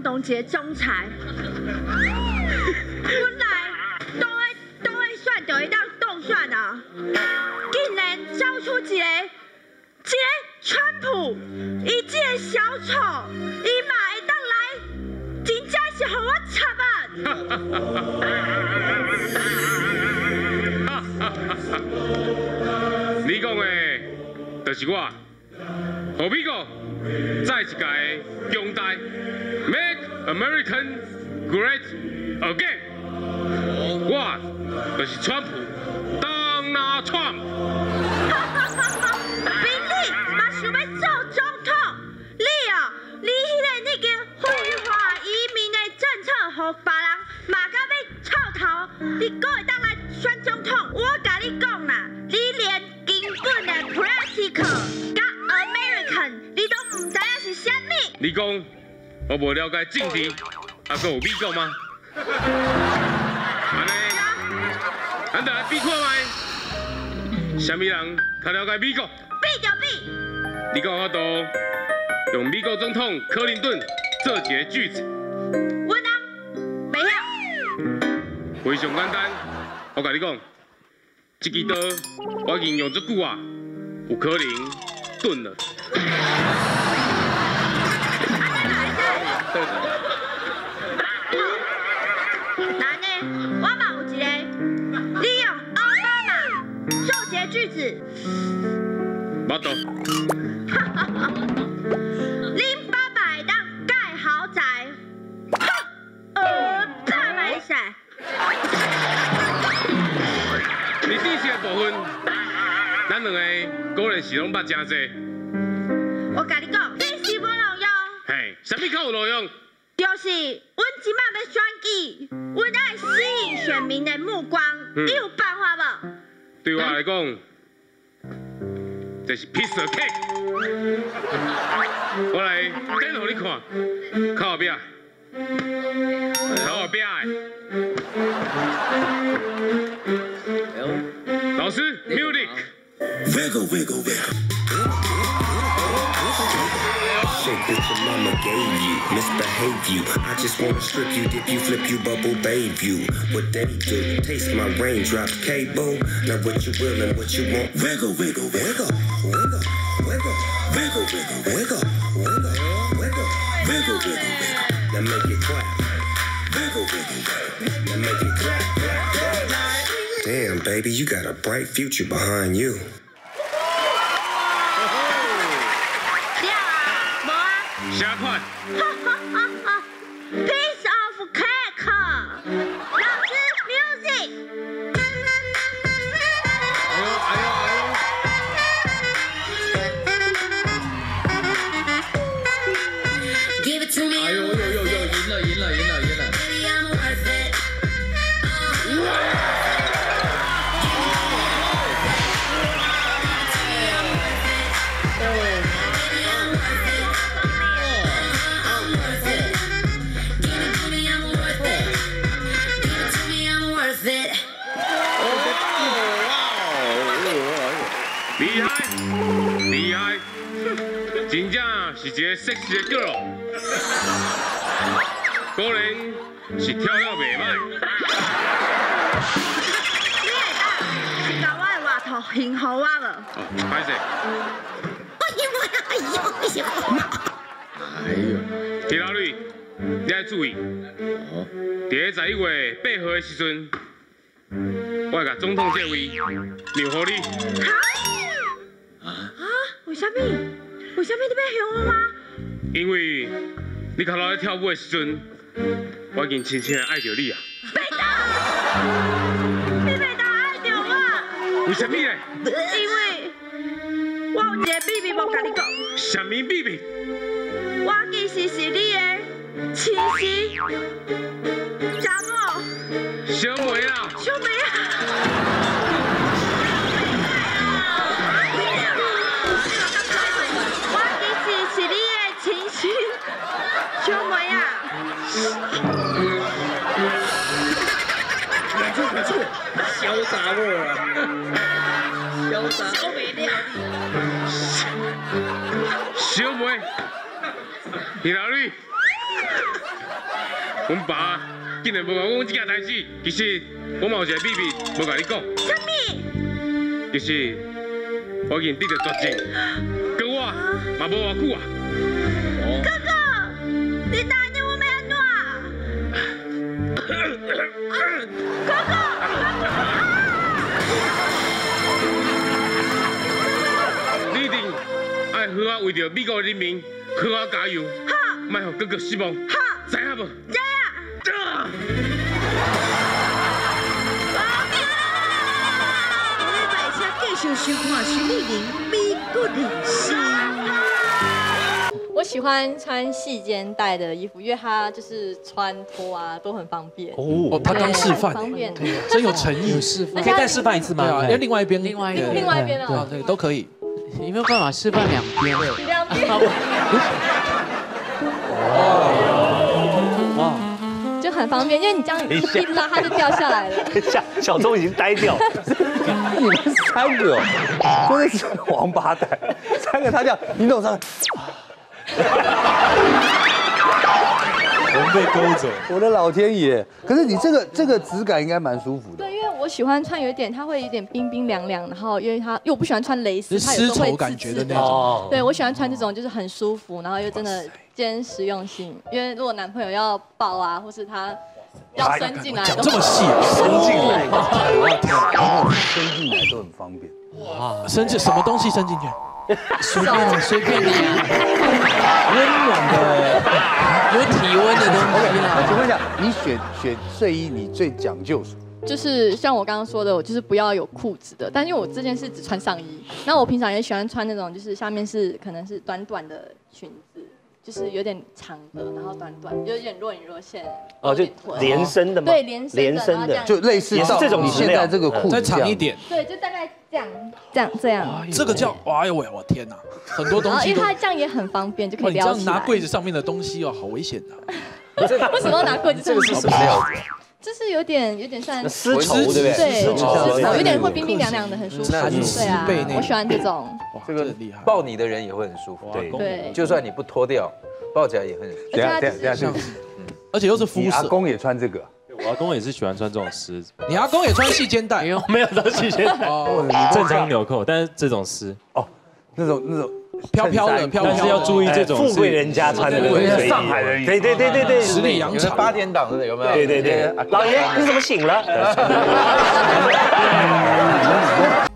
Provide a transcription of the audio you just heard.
总统节总裁，本来都会选到一当当选啊，竟然找出一个川普，伊这个小丑，伊嘛会当来，真正是互我插啊！你讲的，就是我，互美国再一届强大 ，Make American Great Again。我就是川普，Donald Trump。 比你嘛想要做总统，你迄个废话移民的政策，互别人嘛甲要臭头，你阁会当来选总统？我甲你讲啦，你连根本的 practical 甲 American 你都唔知影是啥物？ 你讲我无了解政治，还阁有美国吗？安尼，咱就来比看卖，啥物人较了解美国？ 比就比。 你讲我度用美国总统克林顿做一个句子。 我当袂晓。 非常简单，我甲你讲，这支刀我已经用足久啊，有可能钝了。 那呢，我嘛有一个，你用奥巴马做一个句子。 无度。 恁爸爸会当盖豪宅，大袂使。 历史性的部分，咱两个果然是拢捌真济。 我甲你讲，历史无路用。 嘿，啥物较有路用？ 就是阮即摆要选举，阮爱吸引选民的目光，你有办法无？ 对我来讲，这是 piece of cake。我来展互你看，靠后壁，靠后壁的。老师 ，music。 Wiggle, wiggle, wiggle. Shake that your mama gave you, misbehave you. I just wanna strip you, dip you, flip you, bubble bathe you. What they do, taste my raindrops, cable. Now what you will and what you want. Wiggle, wiggle, wiggle, wiggle, wiggle, wiggle, wiggle, wiggle, wiggle, wiggle, wiggle, wiggle, wiggle. Now make it clap. Wiggle, wiggle, wiggle. Now make it clap, clap, clap. Damn, baby, you got a bright future behind you. 啥款？ Piece of cake， 老师 music。 Give it to me。哎呦，赢了！ Baby, I'm worth it。 厉害，真正是一个 sexy 的 girl， 果然是跳了袂歹。 你会当是甲我的外套幸福我无？ 歹势。 哎呦， 铁老女，你爱注意，伫个11月8号的时阵，我会甲总统这位留互你。 为什么？为什么你要向我吗？ 因为你头路咧跳舞的时阵，我已经深深的爱着你啊！ 袂当，你袂当爱着我。 为什么呢？ 因为我有一个秘密无甲你讲。 什么秘密？ 我其实是你的亲戚查某。 小梅啊！ 小梅啊！我其实是你的亲戚小梅啊！ 不错，潇洒我啊！潇洒，小美了小梅，铁老女， 阮爸竟然无甲我讲这件代志，其实我嘛有一个秘密无甲你讲。 什么？ 就是我已经得到绝症，跟我嘛无偌久啊。 哥哥，你答应我们安怎？哥哥， 你一定爱好我为着美国人民好好加油， 好， 莫让哥哥失望， 好， 知影无？ 这样。继续收看徐丽玲美国人生。 我喜欢穿细肩带的衣服，因为它就是穿脱啊都很方便。 哦，他刚示范， 方便， 真有诚意。 可以再示范一次吗？ 对啊，要另外一边， 另外一边哦， 对，都可以。 你没有办法示范两边。 两边。 哇， 就很方便，因为你这样一拉它就掉下来了。 等一下，小钟已经呆掉。你们3个真的是王八蛋，3个他这样，你弄上。 我们被勾走。 我的老天爷！可是你这个质感应该蛮舒服的。 对，因为我喜欢穿有一点，它会有点冰冰凉凉，然后因为我不喜欢穿蕾丝，它有时候会感觉的那种。 对，我喜欢穿这种就是很舒服，然后又真的兼实用性。因为如果男朋友要抱啊，或是他要伸进来， 讲这么细， 伸进来，伸进来都很方便。 哇，伸进什么东西伸进去？ 随便你啊， 温暖的， 有体温的东西啦。 请问一下，你选睡衣，你最讲究什么？ 就是像我刚刚说的，我就是不要有裤子的，但因为我这件是只穿上衣，那我平常也喜欢穿那种就是下面是可能是短短的裙子，就是有点长的，然后短短，有点若隐若现。 哦，就连身的吗？ 对，连身的， 就类似到这种你现在这个裤子再长一点。 对，就大概这样。 这个叫，哎呦喂，我天哪，很多东西。 因为它这样也很方便，就可以撩起来。 你这样拿柜子上面的东西哦，好危险的。 为什么要拿柜子？ 这个是什么料子？ 就是有点算丝绸，对不对？ 对，丝绸有点会冰冰凉凉的，很舒服。对啊，我喜欢这种。 这个厉害，抱你的人也会很舒服。 对， 就算你不脱掉，抱起来也很。 等下， 而且又是肤色。 你阿公也穿这个？ 我阿公也是喜欢穿这种丝。 你阿公也穿细肩带？ 没有到细肩带，正常纽扣，但是这种丝哦，那种飘飘的， 但是要注意这种富贵人家穿的，上海人，对， 十里洋场 8点档的有没有？ 对，老爷你怎么醒了？